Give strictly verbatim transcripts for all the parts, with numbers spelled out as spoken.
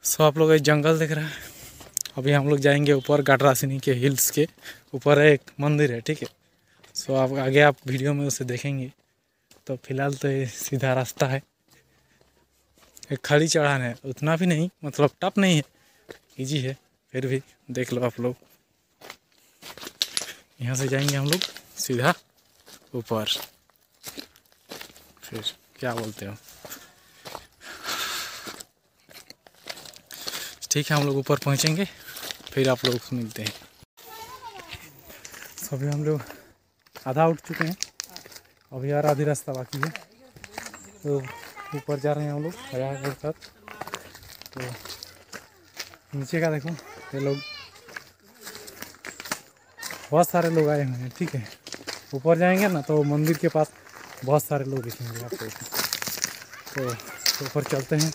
सो आप लोग एक जंगल दिख रहा है। अभी हम लोग जाएंगे ऊपर गाडरासिनी के हिल्स के ऊपर एक मंदिर है, ठीक है। सो आप आगे आप वीडियो में उसे देखेंगे। तो फिलहाल तो ये सीधा रास्ता है, एक खड़ी चढ़ान है, उतना भी नहीं, मतलब टफ नहीं है, इजी है। फिर भी देख लो आप लोग, यहाँ से जाएंगे हम लोग सीधा ऊपर। फिर क्या बोलते हो, ठीक है, हम लोग ऊपर पहुँचेंगे, फिर आप लोग मिलते हैं। सभी हम लोग आधा उठ चुके हैं, अभी यार आधी रास्ता बाकी है। तो ऊपर जा रहे हैं हम लोग हजार के साथ। तो नीचे का देखो, ये लोग बहुत सारे लोग आए हुए हैं, ठीक है। ऊपर जाएंगे ना तो मंदिर के पास बहुत सारे लोग दिखेंगे आपको। तो ऊपर चलते हैं।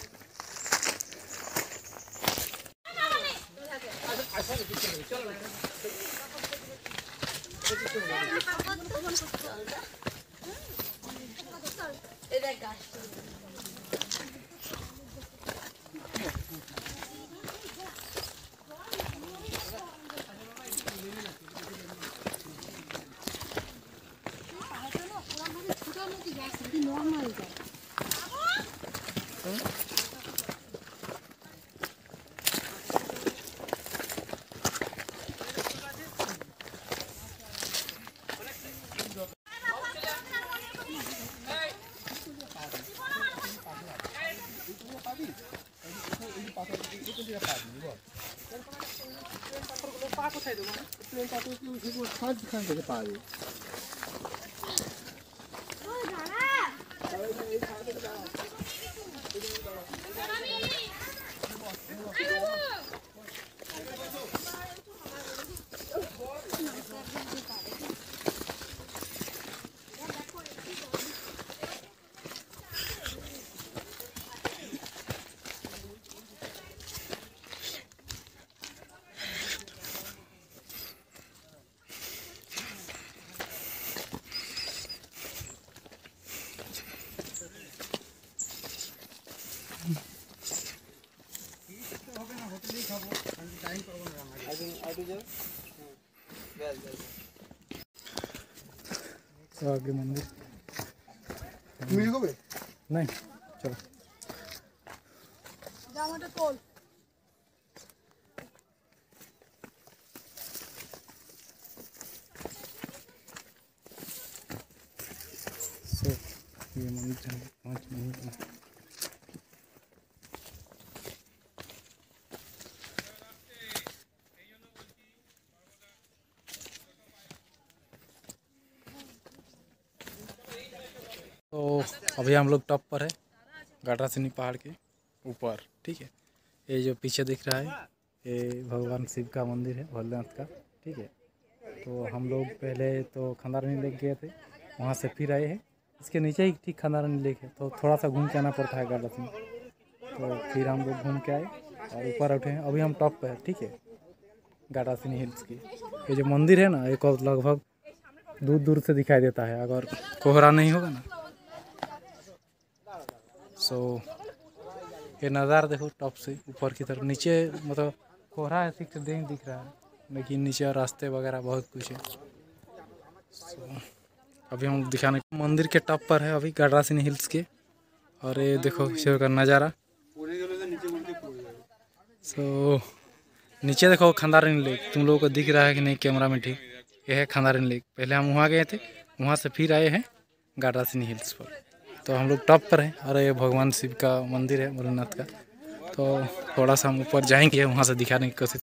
तो आगे मंदिर नहीं, चलो सो ये मंदिर पाँच मिनट में। तो अभी हम लोग टॉप पर है, गाडरासिनी पहाड़ के ऊपर, ठीक है। ये जो पीछे दिख रहा है ये भगवान शिव का मंदिर है, भोलेनाथ का, ठीक है। तो हम लोग पहले तो खंडारानी लेक गए थे, वहाँ से फिर आए हैं। इसके नीचे ही ठीक खंडारानी लेक है, तो थोड़ा सा घूम के आना पड़ता है गाडरासिनी। तो फिर हम लोग घूम के आए और ऊपर उठे हैं। अभी हम टॉप पर है, ठीक है, गाडरासिनी हिल्स की। ये जो मंदिर है ना, एक और लगभग दूर दूर से दिखाई देता है अगर कोहरा नहीं होगा ना। सो ये नज़ारा देखो टॉप से ऊपर की तरफ। नीचे मतलब कोहरा है, ठीक से नहीं दिख रहा है, लेकिन नीचे रास्ते वगैरह बहुत कुछ है। so, अभी हम दिखाने मंदिर के टॉप पर है अभी गाडरासिनी हिल्स के। और ये देखो शिव का नज़ारा। सो so, नीचे देखो खंडारानी लेक, तुम लोगों को दिख रहा है कि नहीं कैमरा में, ठीक। यह है खंडारानी लेक। पहले हम वहाँ गए थे, वहाँ से फिर आए हैं गाडरासिनी हिल्स पर। तो हम लोग टॉप पर हैं और ये भगवान शिव का मंदिर है, भोलेनाथ का। तो थोड़ा सा हम ऊपर जाएंगे, वहाँ से दिखाने की कोशिश।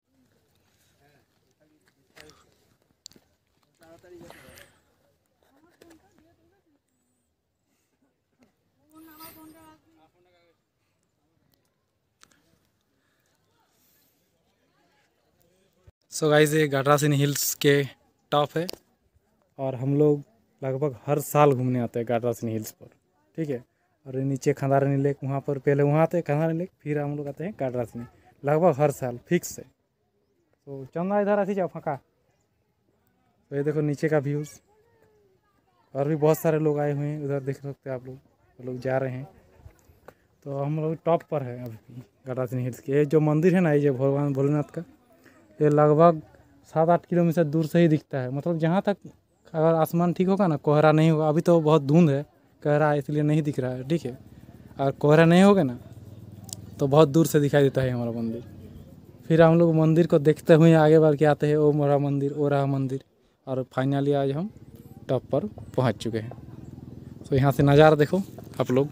सो गाइस ये गाडरासिनी हिल्स के टॉप है और हम लोग लगभग हर साल घूमने आते हैं गाडरासिनी हिल्स पर, ठीक है। और नीचे खंडारानी लेक, वहाँ पर पहले वहाँ आते हैं खंडारानी लेक, फिर हम लोग आते हैं गाडरासिनी, लगभग हर साल फिक्स है। तो चंदा इधर आती जाओ फंका। तो ये देखो नीचे का व्यूज़, और भी बहुत सारे लोग आए हुए हैं उधर, देख सकते हैं आप लोग, लोग जा रहे हैं। तो हम लोग टॉप पर है अभी गाटासिनी हिल्स के। ये जो मंदिर है ना, ये जो भगवान भोलेनाथ का, ये लगभग सात आठ किलोमीटर दूर से ही दिखता है। मतलब जहाँ तक अगर आसमान ठीक होगा ना, कोहरा नहीं होगा, अभी तो बहुत धुंध है, कोहरा है इसलिए नहीं दिख रहा है, ठीक है। और कोहरा नहीं होगा ना तो बहुत दूर से दिखाई देता है हमारा मंदिर। फिर हम लोग मंदिर को देखते हुए आगे बढ़ के आते हैं, ओ मोरा मंदिर, ओ रहा मंदिर, और फाइनली आज हम टॉप पर पहुंच चुके हैं। तो यहाँ से नज़ारा देखो आप लोग,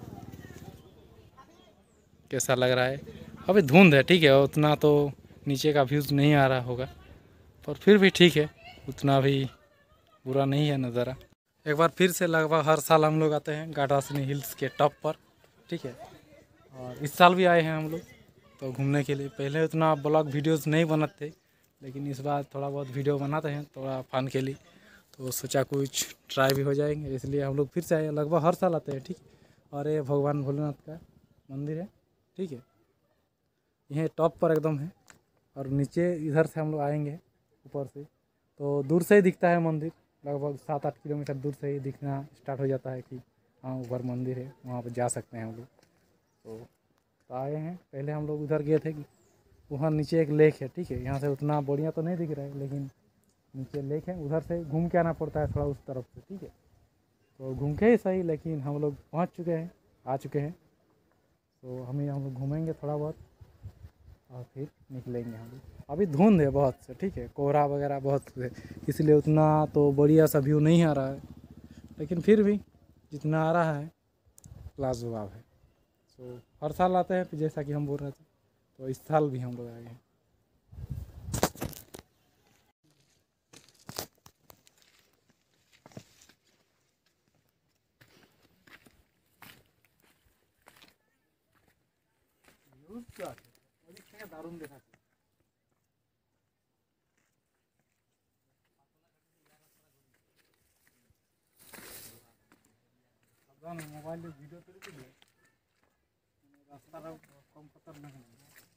कैसा लग रहा है। अभी धुंध है, ठीक है, उतना तो नीचे का व्यूज़ नहीं आ रहा होगा, पर फिर भी ठीक है, उतना भी बुरा नहीं है नज़ारा। एक बार फिर से लगभग हर साल हम लोग आते हैं गाटासिनी हिल्स के टॉप पर, ठीक है। और इस साल भी आए हैं हम लोग तो घूमने के लिए। पहले उतना ब्लॉग वीडियोस नहीं बनाते थे, लेकिन इस बार थोड़ा बहुत वीडियो बनाते हैं थोड़ा फन के लिए, तो सोचा कुछ ट्राई भी हो जाएंगे, इसलिए हम लोग फिर से आए। लगभग हर साल आते हैं, ठीक। और ये भगवान भोलेनाथ का मंदिर है, ठीक है, यह टॉप पर एकदम है। और नीचे इधर से हम लोग आएंगे ऊपर से, तो दूर से ही दिखता है मंदिर, लगभग सात आठ किलोमीटर दूर से ही दिखना स्टार्ट हो जाता है कि हाँ ऊपर मंदिर है, वहाँ पर जा सकते हैं हम लोग। तो, तो आए हैं। पहले हम लोग उधर गए थे कि वहाँ नीचे एक लेक है, ठीक है, यहाँ से उतना बढ़िया तो नहीं दिख रहा है, लेकिन नीचे लेक है, उधर से घूम के आना पड़ता है थोड़ा उस तरफ से, ठीक है। तो घूम के ही सही, लेकिन हम लोग पहुँच चुके हैं, आ चुके हैं। तो हमें हम लोग घूमेंगे थोड़ा बहुत और फिर निकलेंगे हम लोग। अभी धुंध है बहुत से, ठीक है, कोहरा वगैरह बहुत है, इसलिए उतना तो बढ़िया सा व्यू नहीं आ रहा है, लेकिन फिर भी जितना आ रहा है लाजवाब है। तो हर साल आते हैं, जैसा कि हम बोल रहे थे, तो इस साल भी हम लोग आए हैं। दारुण देखा मोबाइल वीडियो रास्ता कम खतरनाक है।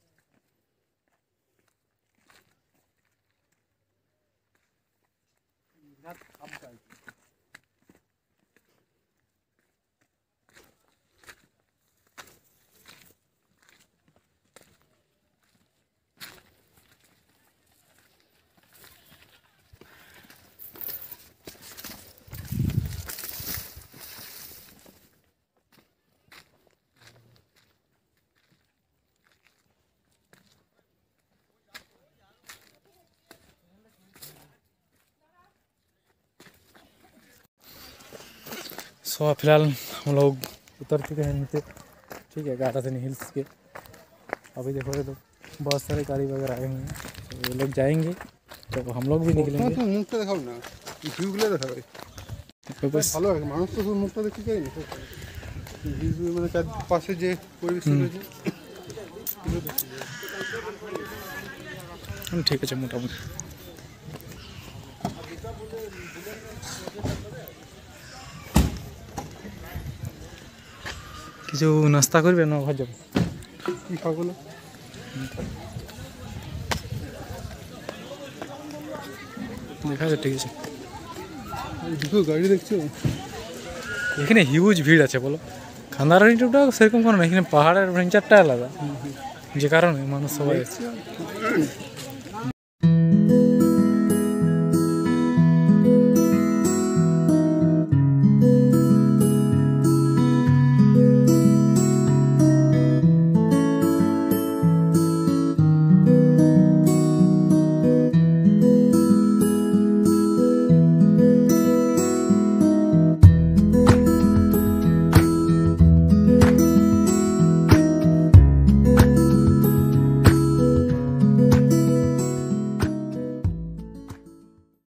सो फिलहाल हम लोग उतर चुके हैं नीचे, ठीक है, गाटासिनी हिल्स के। अभी देखो ये लोग बहुत सारे गाड़ी वगैरह आए हुए हैं, तो ये लोग जाएंगे तो हम लोग भी निकलेंगे। तो मुखटा देखाओ ना, ভিউগুলো দেখাবে ভালো লাগে, মানুষ তো শুধু মুখটা দেখতে চাই না, ভিউ মানে তার পাশে যে পরিবেশ রয়েছে। ঠিক আছে, মোটামুটি কিছু নাস্তা করবে না ঘর যাবো কি খাবো না দেখা যাচ্ছে। ঠিক আছে, দুটো গাড়ি দেখছো, এখানে হিউজ ভিড় আছে বলো। খান্দারানিটা সেরকম কোনো না, এখানে পাহাড়ের ভেঞ্চারটা আলাদা, যে কারণে মানুষ সবাই